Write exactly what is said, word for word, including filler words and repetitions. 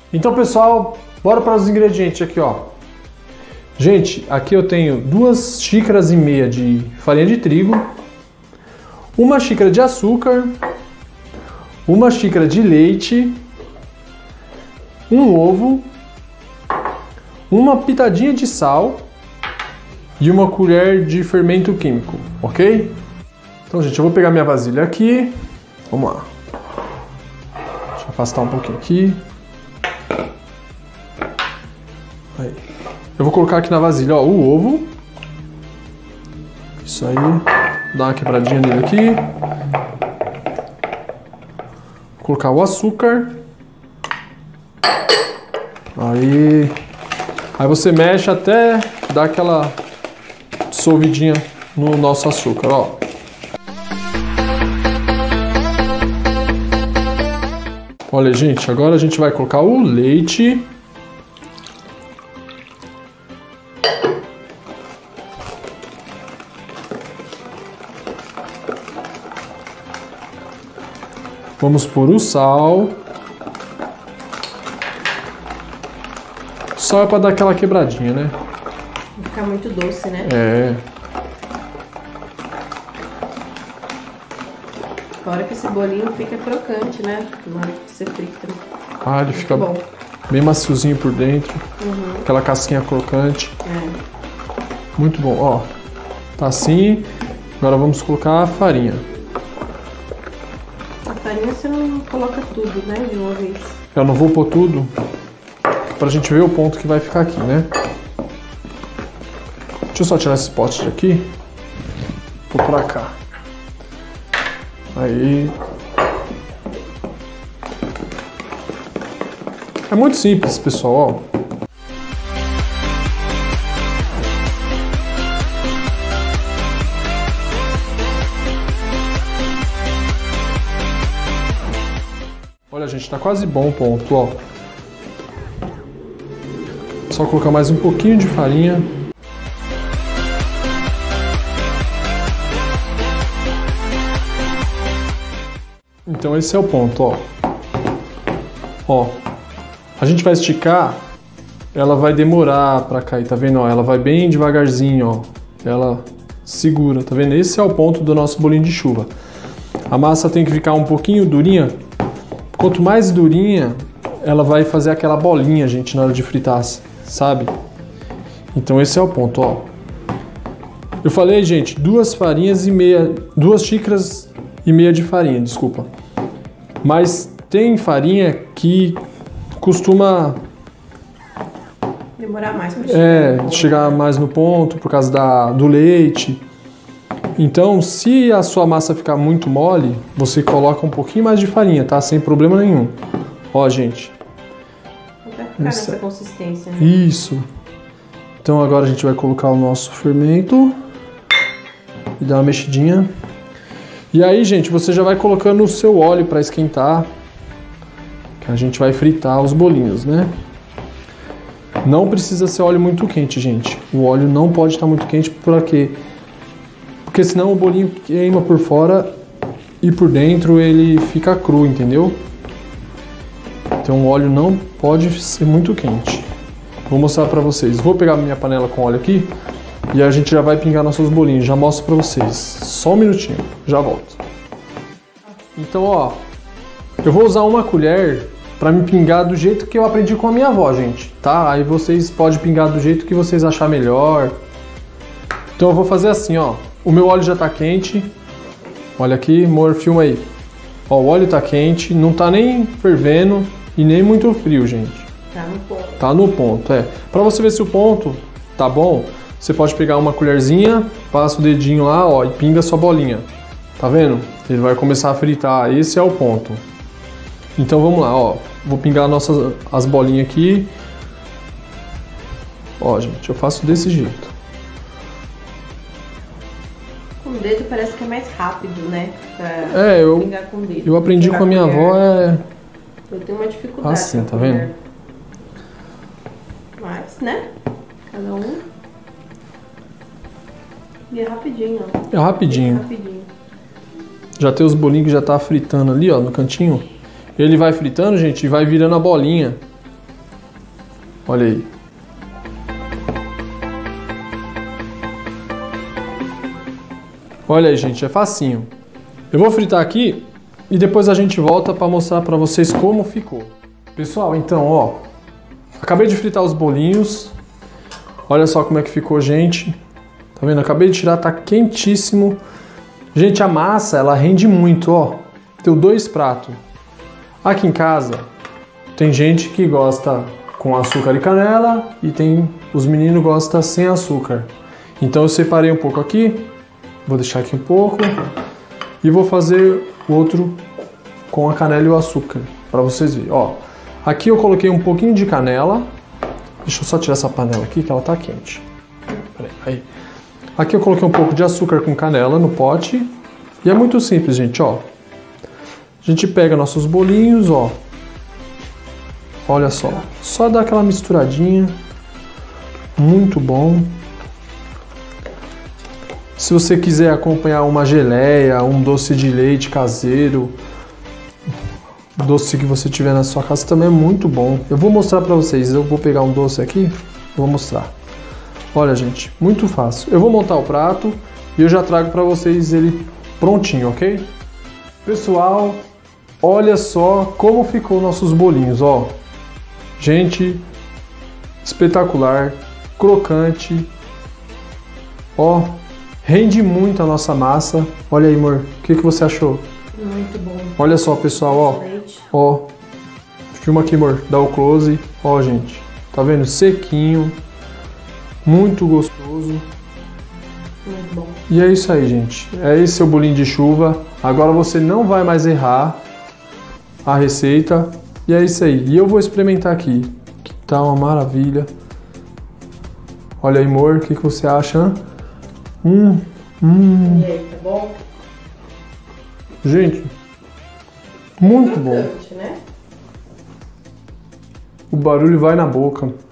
Então, pessoal, bora para os ingredientes aqui, ó. Gente, aqui eu tenho duas xícaras e meia de farinha de trigo, uma xícara de açúcar, uma xícara de leite, um ovo, uma pitadinha de sal e uma colher de fermento químico, ok? Então, gente, eu vou pegar minha vasilha aqui. Vamos lá. Deixa eu afastar um pouquinho aqui. Aí. Eu vou colocar aqui na vasilha, ó, o ovo. Isso aí. Dá uma quebradinha nele aqui. Vou colocar o açúcar. Aí. Aí você mexe até dar aquela dissolvidinha no nosso açúcar, ó. Olha, gente, agora a gente vai colocar o leite. Vamos pôr o sal. O sal é para dar aquela quebradinha, né? Vai ficar muito doce, né? É. Fora que esse bolinho fica crocante, né? Na hora que você frita. Ah, ele fica bom. Bem maciozinho por dentro. Uhum. Aquela casquinha crocante. É. Muito bom, ó. Tá assim. Agora vamos colocar a farinha. A farinha você não coloca tudo, né? De uma vez. Eu não vou pôr tudo pra gente ver o ponto que vai ficar aqui, né? Deixa eu só tirar esse pote daqui. Vou pra cá. Aí. É muito simples, pessoal, ó. Olha, gente, tá quase bom o ponto, ó. Só colocar mais um pouquinho de farinha. Então esse é o ponto, ó. Ó, a gente vai esticar, ela vai demorar pra cair, tá vendo? Ó, ela vai bem devagarzinho, ó. Ela segura, tá vendo? Esse é o ponto do nosso bolinho de chuva. A massa tem que ficar um pouquinho durinha. Quanto mais durinha, ela vai fazer aquela bolinha, gente, na hora de fritar, sabe? Então esse é o ponto, ó. Eu falei, gente, duas farinhas e meia, duas xícaras e meia de farinha, desculpa. Mas tem farinha que costuma demorar mais pra chegar. É, chegar mais no ponto por causa da, do leite. Então, se a sua massa ficar muito mole, você coloca um pouquinho mais de farinha, tá? Sem problema nenhum. Ó, gente. Vai ficar nessa consistência, né? Isso. Então agora a gente vai colocar o nosso fermento e dar uma mexidinha. E aí, gente, você já vai colocando o seu óleo para esquentar, que a gente vai fritar os bolinhos, né? Não precisa ser óleo muito quente, gente. O óleo não pode estar muito quente, por quê? Porque senão o bolinho queima por fora e por dentro ele fica cru, entendeu? Então o óleo não pode ser muito quente. Vou mostrar para vocês. Vou pegar minha panela com óleo aqui e a gente já vai pingar nossos bolinhos. Já mostro para vocês. Só um minutinho, já volto. Então, ó, eu vou usar uma colher para me pingar do jeito que eu aprendi com a minha avó, gente, tá? Aí vocês podem pingar do jeito que vocês achar melhor. Então eu vou fazer assim, ó. O meu óleo já tá quente. Olha aqui, amor, filma aí. Ó, o óleo tá quente, não tá nem fervendo e nem muito frio, gente. Tá no ponto. Tá no ponto, é. Pra você ver se o ponto tá bom, você pode pegar uma colherzinha, passa o dedinho lá, ó, e pinga a sua bolinha. Tá vendo? Ele vai começar a fritar. Esse é o ponto. Então vamos lá, ó. Vou pingar nossas, as bolinhas aqui. Ó, gente, eu faço desse jeito. Com o dedo parece que é mais rápido, né? Pra é, eu, pingar com o dedo. eu aprendi com a minha avó, é... Eu tenho uma dificuldade. Assim, tá vendo? Mas, né? Cada um. E é rapidinho, ó. É rapidinho. É rapidinho. Já tem os bolinhos que já tá fritando ali, ó, no cantinho. Ele vai fritando, gente, e vai virando a bolinha. Olha aí. Olha aí, gente, é facinho. Eu vou fritar aqui e depois a gente volta para mostrar para vocês como ficou. Pessoal, então, ó, acabei de fritar os bolinhos. Olha só como é que ficou, gente. Tá vendo? Acabei de tirar, tá quentíssimo. Gente, a massa, ela rende muito, ó. Deu dois pratos. Aqui em casa, tem gente que gosta com açúcar e canela e tem os meninos gostam sem açúcar. Então eu separei um pouco aqui. Vou deixar aqui um pouco e vou fazer o outro com a canela e o açúcar, para vocês verem. Ó, aqui eu coloquei um pouquinho de canela. Deixa eu só tirar essa panela aqui que ela tá quente. Peraí, aí. Aqui eu coloquei um pouco de açúcar com canela no pote. E é muito simples, gente, ó. A gente pega nossos bolinhos, ó. Olha só, só dá aquela misturadinha. Muito bom. Se você quiser acompanhar uma geleia, um doce de leite caseiro, doce que você tiver na sua casa também é muito bom. Eu vou mostrar pra vocês, eu vou pegar um doce aqui, vou mostrar. Olha, gente, muito fácil. Eu vou montar o prato e eu já trago pra vocês ele prontinho, ok? Pessoal, olha só como ficou nossos bolinhos, ó. Gente, espetacular, crocante, ó. Rende muito a nossa massa. Olha aí, amor. O que, que você achou? Muito bom. Olha só, pessoal, ó. Leite. Ó. Filma aqui, amor. Dá o close. Ó, gente. Tá vendo? Sequinho. Muito gostoso. Muito bom. E é isso aí, gente. É esse o bolinho de chuva. Agora você não vai mais errar a receita. E é isso aí. E eu vou experimentar aqui. Que tá uma maravilha. Olha aí, amor. O que, que você acha? Hum, hum. E aí, tá bom? Gente, muito bom. Crocante, né? O barulho vai na boca.